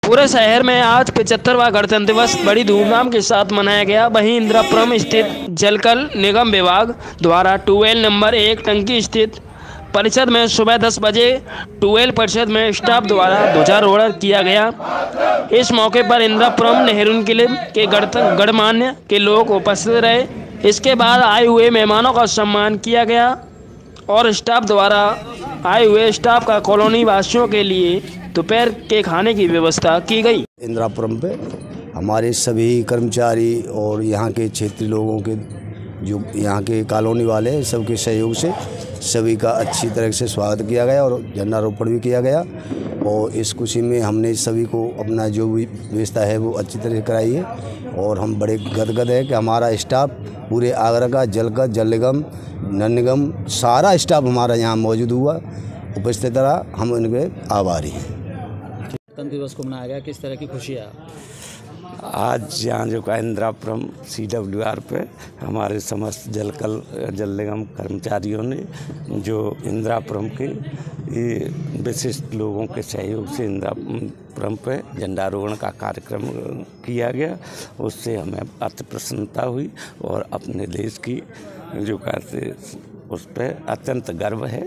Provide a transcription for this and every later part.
पूरे शहर में आज 75वां गणतंत्र दिवस बड़ी धूमधाम के साथ मनाया गया। वहीं इंदिरापुरम स्थित जलकल निगम विभाग द्वारा ट्यूबवेल नंबर 1 टंकी स्थित परिषद में सुबह 10 बजे ट्यूबवेल परिषद में स्टाफ द्वारा ध्वजारोहण किया गया। इस मौके पर इंदिरापुरम नेहरू किले के गणमान्य के लोग उपस्थित रहे। इसके बाद आए हुए मेहमानों का सम्मान किया गया और स्टाफ द्वारा आए हुए स्टाफ का कॉलोनी वासियों के लिए दोपहर के खाने की व्यवस्था की गई। इंदिरापुरम पे हमारे सभी कर्मचारी और यहाँ के क्षेत्रीय लोगों के जो यहाँ के कॉलोनी वाले हैं सबके सहयोग से सभी का अच्छी तरह से स्वागत किया गया और झंडारोपण भी किया गया। और इस खुशी में हमने सभी को अपना जो भी व्यवस्था है वो अच्छी तरह से कराई है और हम बड़े गदगद है कि हमारा स्टाफ पूरे आगरा का जल निगम नगर निगम सारा स्टाफ हमारा यहाँ मौजूद हुआ उपस्थित रहा। हम उनके आभारी हैं। गणतंत्र दिवस को मनाया गया, किस तरह की खुशी है? आज यहाँ जो का इंदिरापुरम CWR पे हमारे समस्त जल निगम कर्मचारियों ने जो इंदिरापुरम के ये विशिष्ट लोगों के सहयोग से इंदिरापुरम पे झंडारोहण का कार्यक्रम किया गया, उससे हमें अति प्रसन्नता हुई और अपने देश की जो कहते उस पर अत्यंत गर्व है।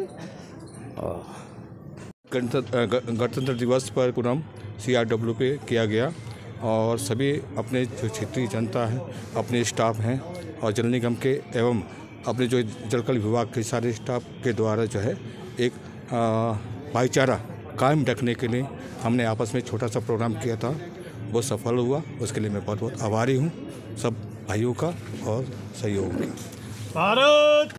गणतंत्र दिवस पर पूरम CRW पे किया गया और सभी अपने जो क्षेत्रीय जनता है, अपने स्टाफ हैं और जल निगम के एवं अपने जो जलकल विभाग के सारे स्टाफ के द्वारा जो है एक भाईचारा कायम रखने के लिए हमने आपस में छोटा सा प्रोग्राम किया था, वो सफल हुआ। उसके लिए मैं बहुत बहुत आभारी हूँ सब भाइयों का और सहयोग का।